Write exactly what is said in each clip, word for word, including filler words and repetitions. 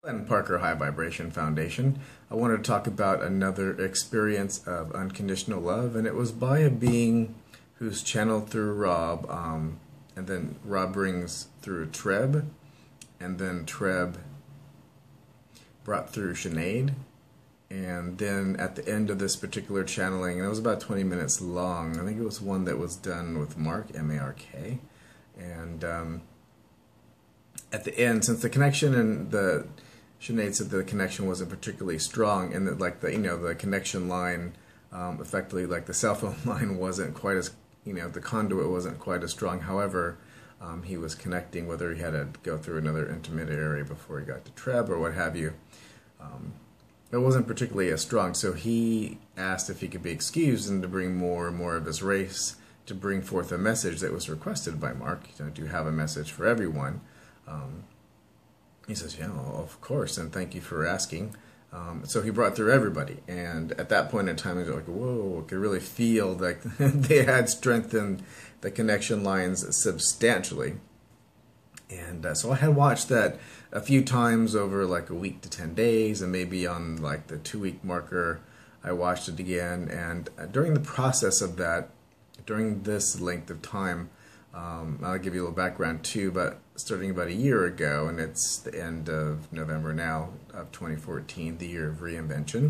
And Parker High Vibration Foundation. I wanted to talk about another experience of unconditional love, and it was by a being who's channeled through Rob, um, and then Rob brings through Treb, and then Treb brought through Sinead, and then at the end of this particular channeling, and it was about twenty minutes long, I think it was one that was done with Mark, M A R K, and um, at the end, since the connection and the Sinead said the connection wasn't particularly strong, and that like the you know the connection line, um, effectively like the cell phone line wasn't quite as you know the conduit wasn't quite as strong. However, um, he was connecting whether he had to go through another intermediary before he got to Treb or what have you. Um, it wasn't particularly as strong, so he asked if he could be excused and to bring more and more of his race to bring forth a message that was requested by Mark. You know, do you have a message for everyone? Um, He says, yeah, well, of course, and thank you for asking. Um, so he brought through everybody, and at that point in time, it was like, whoa, I could really feel that they had strengthened the connection lines substantially. And uh, so I had watched that a few times over like a week to ten days, and maybe on like the two-week marker, I watched it again. And uh, during the process of that, during this length of time, Um, I'll give you a little background too, but starting about a year ago, and it's the end of November now of twenty fourteen, the year of reinvention,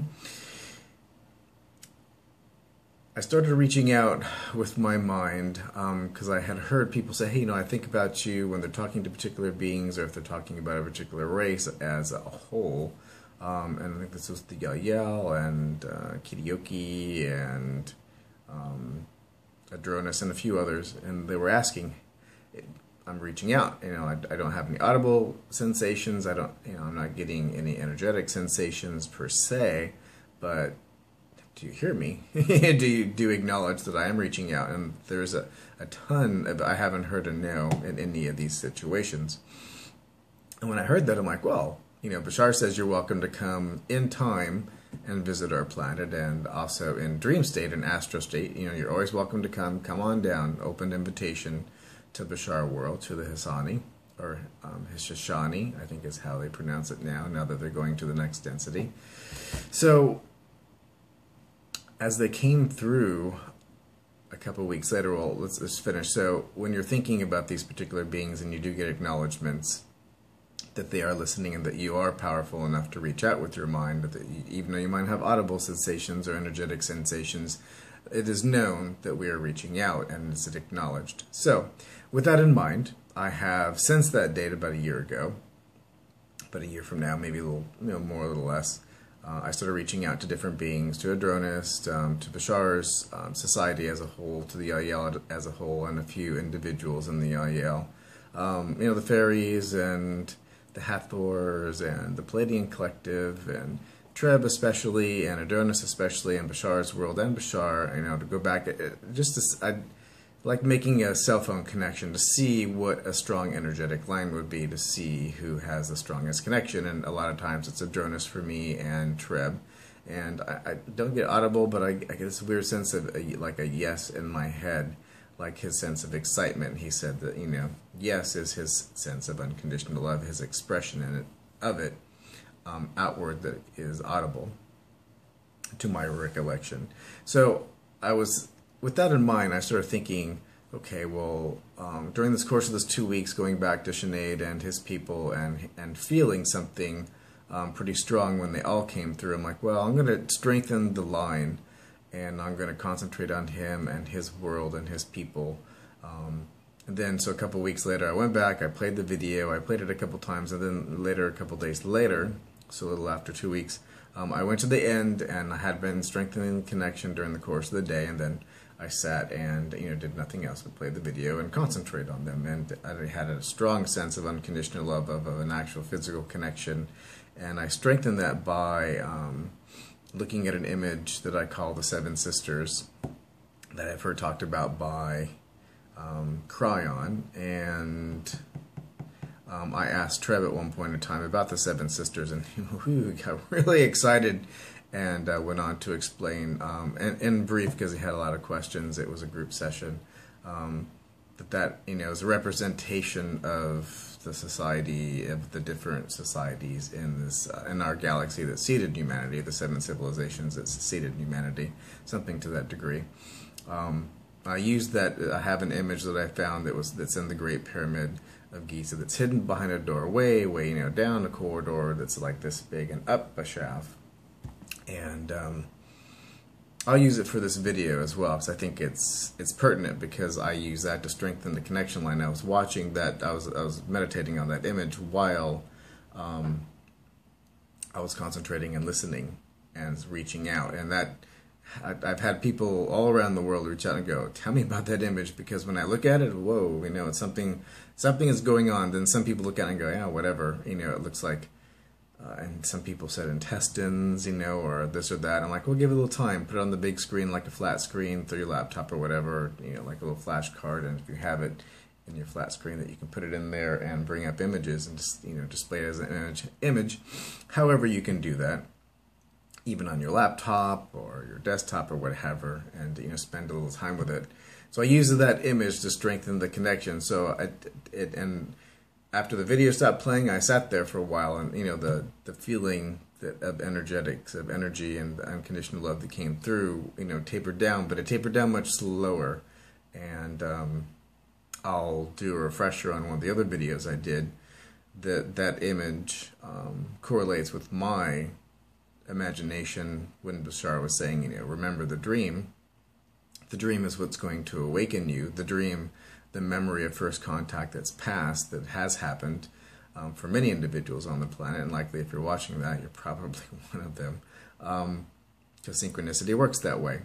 I started reaching out with my mind because um, I had heard people say, hey, you know, I think about you when they're talking to particular beings or if they're talking about a particular race as a whole. Um, and I think this was the Yael and uh, Kitayoki and Um, Adronis and a few others, and they were asking, I'm reaching out, you know, I, I don't have any audible sensations, I don't, you know, I'm not getting any energetic sensations per se, but do you hear me? do you do you acknowledge that I am reaching out? And there's a, a ton of, I haven't heard a no in any of these situations. And when I heard that, I'm like, well, you know, Bashar says you're welcome to come in time and visit our planet, and also in dream state and astro state. You know, you're always welcome to come. Come on down. Open invitation to Bashar World, to the Hisani, or um, Hishishani, I think is how they pronounce it now, now that they're going to the next density. So, as they came through a couple of weeks later, well, let's, let's finish. So, when you're thinking about these particular beings and you do get acknowledgments that they are listening and that you are powerful enough to reach out with your mind, that you, even though you might have audible sensations or energetic sensations, it is known that we are reaching out and it's acknowledged. So, with that in mind, I have, since that date about a year ago, about a year from now, maybe a little you know, more, a little less, uh, I started reaching out to different beings, to Adronis, um, to Bashar's um, society as a whole, to the Yael as a whole, and a few individuals in the Yael. Um, you know, the fairies and the Hathors and the Palladian Collective and Treb especially and Adronis especially and Bashar's World and Bashar, you know, to go back, just to, I'd like making a cell phone connection to see what a strong energetic line would be, to see who has the strongest connection, and a lot of times it's Adronis for me and Treb, and I, I don't get audible, but I, I get this weird sense of a, like a yes in my head, like his sense of excitement. He said that, you know, yes is his sense of unconditional love, his expression in it, of it, um, outward, that is audible to my recollection. So I was, with that in mind, I started thinking, okay, well, um, during this course of this two weeks, going back to Sinead and his people and, and feeling something um, pretty strong when they all came through, I'm like, well, I'm going to strengthen the line, and I'm going to concentrate on him and his world and his people. Um, and then, so a couple weeks later, I went back, I played the video, I played it a couple times, and then later, a couple days later, so a little after two weeks, um, I went to the end, and I had been strengthening the connection during the course of the day, and then I sat and, you know, did nothing else but play the video and concentrate on them. And I had a strong sense of unconditional love, of, of an actual physical connection, and I strengthened that by Um, looking at an image that I call the Seven Sisters, that I've heard talked about by um, Cryon, and um, I asked Treb at one point in time about the Seven Sisters, and he got really excited and uh, went on to explain, um, and in brief, because he had a lot of questions, it was a group session, um, that that, you know, is a representation of the society of the different societies in this uh, in our galaxy that seeded humanity, the seven civilizations that seeded humanity, something to that degree. Um, I used that. I have an image that I found that was that's in the Great Pyramid of Giza that's hidden behind a doorway, way you know down a corridor that's like this big and up a shaft, and um, I'll use it for this video as well because I think it's it's pertinent because I use that to strengthen the connection line. I was watching that, I was I was meditating on that image while um, I was concentrating and listening and reaching out, and that I've had people all around the world reach out and go, "Tell me about that image," because when I look at it, whoa, you know, it's something something is going on. Then some people look at it and go, "Yeah, whatever," you know, it looks like. Uh, and some people said intestines, you know, or this or that. I'm like, well, give it a little time. Put it on the big screen, like a flat screen, through your laptop or whatever, you know, like a little flash card. And if you have it in your flat screen, that you can put it in there and bring up images and just, you know, display it as an image. image. However, you can do that, even on your laptop or your desktop or whatever, and you know, spend a little time with it. So I use that image to strengthen the connection. So I, it and. After the video stopped playing, I sat there for a while, and you know the the feeling that of energetics, of energy, and unconditional love that came through, you know, tapered down, but it tapered down much slower. And um, I'll do a refresher on one of the other videos I did. That that image um, correlates with my imagination when Bashar was saying, you know, remember the dream. The dream is what's going to awaken you. The dream. The memory of first contact that's past, that has happened um, for many individuals on the planet, and likely if you're watching that, you're probably one of them, um, because synchronicity works that way.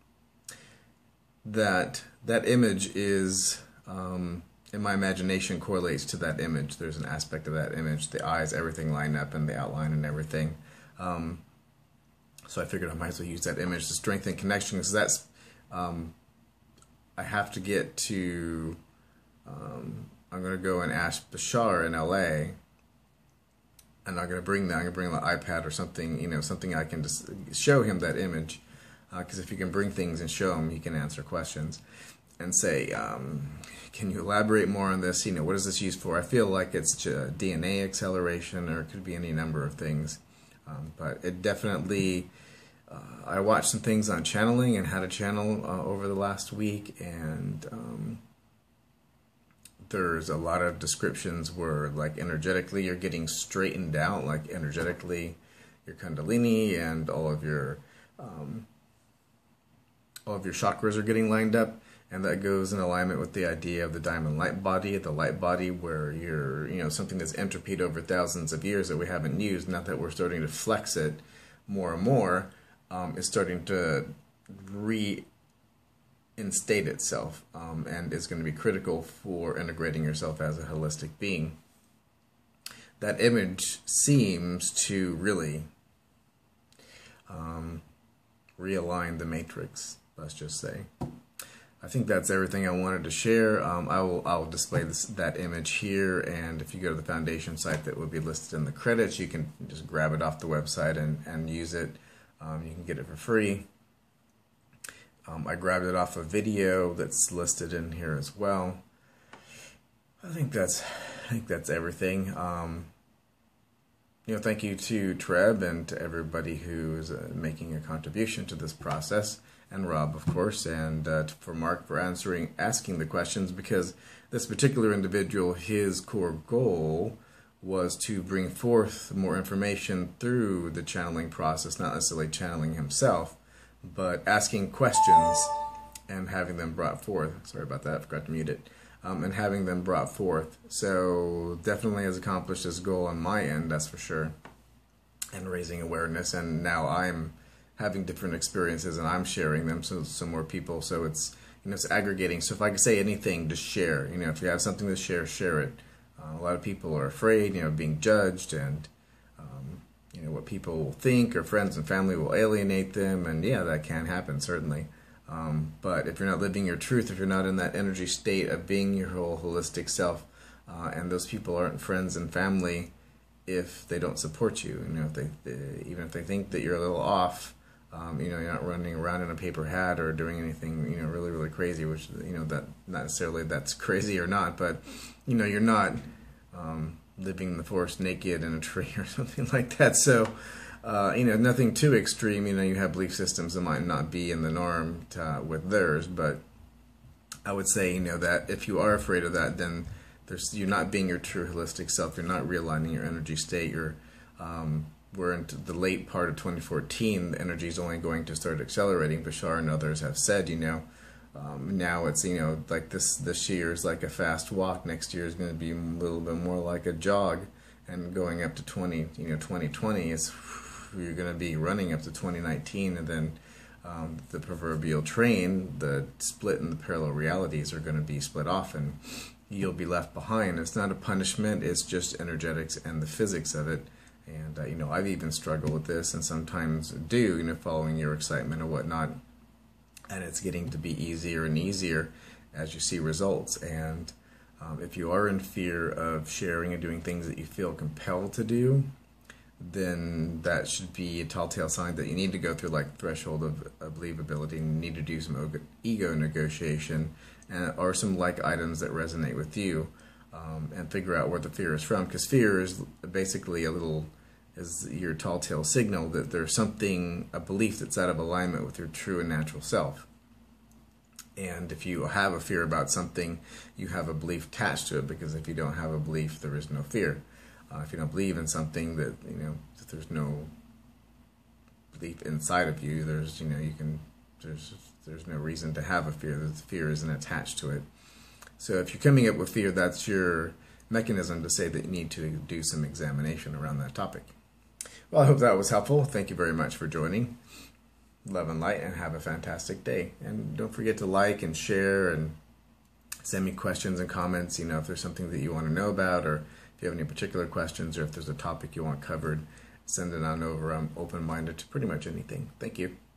That that image is, um, in my imagination, correlates to that image. There's an aspect of that image, the eyes, everything line up, and the outline and everything. Um, so I figured I might as well use that image to strengthen connection, because that's um, I have to get to, um, I'm going to go and ask Bashar in L A, and I'm going to bring that, I'm going to bring the iPad or something, you know, something I can just show him that image, because uh, if you can bring things and show him, he can answer questions, and say, um, can you elaborate more on this, you know, what is this used for? I feel like it's D N A acceleration, or it could be any number of things, um, but it definitely... Uh, I watched some things on channeling and how to channel uh, over the last week, and um, there's a lot of descriptions where, like, energetically you're getting straightened out, like energetically your Kundalini and all of your um, all of your chakras are getting lined up, and that goes in alignment with the idea of the diamond light body, the light body where you're, you know, something that's entropied over thousands of years that we haven't used, not that we're starting to flex it more and more. Um, is starting to reinstate itself, um, and is going to be critical for integrating yourself as a holistic being. That image seems to really um, realign the matrix, let's just say. I think that's everything I wanted to share. Um, I will I will display this, that image here, and if you go to the foundation site that will be listed in the credits, you can just grab it off the website and, and use it. Um, you can get it for free. Um, I grabbed it off a video that's listed in here as well. I think that's I think that's everything. Um, you know, thank you to Treb and to everybody who is uh, making a contribution to this process, and Rob, of course, and uh, for Mark for answering, asking the questions, because this particular individual, his core goal was to bring forth more information through the channeling process, not necessarily channeling himself, but asking questions and having them brought forth. Sorry about that, I forgot to mute it. Um, and having them brought forth. So definitely has accomplished his goal on my end, that's for sure. And raising awareness, and now I'm having different experiences and I'm sharing them so some more people. So it's, you know, it's aggregating. So if I could say anything, to share. You know, if you have something to share, share it. Uh, a lot of people are afraid, you know, of being judged, and um, you know, what people will think, or friends and family will alienate them, and yeah, that can happen, certainly. Um, but if you're not living your truth, if you're not in that energy state of being your whole holistic self, uh, and those people aren't friends and family if they don't support you, you know, if they, they even if they think that you're a little off, um, you know, you're not running around in a paper hat or doing anything, you know, really, really crazy, which, you know, that not necessarily that's crazy or not, but, you know, you're not um, living in the forest naked in a tree or something like that. So, uh, you know, nothing too extreme. You know, you have belief systems that might not be in the norm to, with theirs, but I would say, you know, that if you are afraid of that, then there's, you're not being your true holistic self. You're not realigning your energy state. You're, um, we're into the late part of twenty fourteen. The energy is only going to start accelerating. Bashar and others have said, you know, um, now it's, you know, like this, this year is like a fast walk. Next year is going to be a little bit more like a jog. And going up to twenty, you know, twenty twenty is, you're going to be running up to twenty nineteen, and then um, the proverbial train, the split and the parallel realities are going to be split off, and you'll be left behind. It's not a punishment, it's just energetics and the physics of it. And, uh, you know, I've even struggled with this, and sometimes do, you know, following your excitement or whatnot. And it's getting to be easier and easier as you see results. And um, if you are in fear of sharing and doing things that you feel compelled to do, then that should be a telltale sign that you need to go through like threshold of, of believability, and you need to do some ego negotiation, and, or some like items that resonate with you, um, and figure out where the fear is from. Because fear is basically a little, is your telltale signal that there's something, a belief that's out of alignment with your true and natural self. And if you have a fear about something, you have a belief attached to it, because if you don't have a belief, there is no fear. Uh, if you don't believe in something, that, you know, if there's no belief inside of you, there's, you know, you can, there's, there's no reason to have a fear. The fear isn't attached to it. So if you're coming up with fear, that's your mechanism to say that you need to do some examination around that topic. Well, I hope that was helpful. Thank you very much for joining. Love and light, and have a fantastic day. And don't forget to like and share, and send me questions and comments, you know, if there's something that you want to know about, or if you have any particular questions, or if there's a topic you want covered, send it on over. I'm open-minded to pretty much anything. Thank you.